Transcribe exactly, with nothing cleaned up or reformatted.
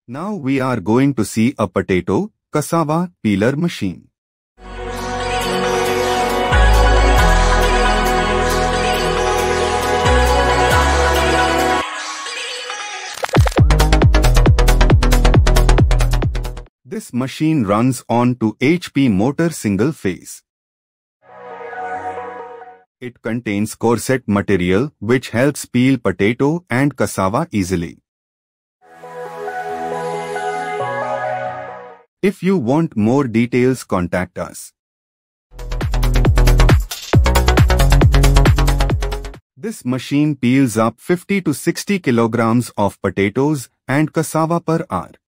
Now we are going to see a potato cassava peeler machine. This machine runs on two H P motor single phase. It contains corset material which helps peel potato and cassava easily. If you want more details, contact us. This machine peels up fifty to sixty kilograms of potatoes and cassava per hour.